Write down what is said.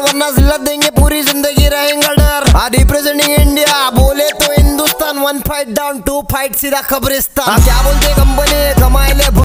वरना जिल्लत देंगे पूरी जिंदगी रहेंगे डर। रिप्रेजेंटिंग इंडिया बोले तो हिंदुस्तान, 1 फाइट डाउन 2 फाइट सीधा कब्रिस्तान। क्या बोलते कंपनी कमाए ले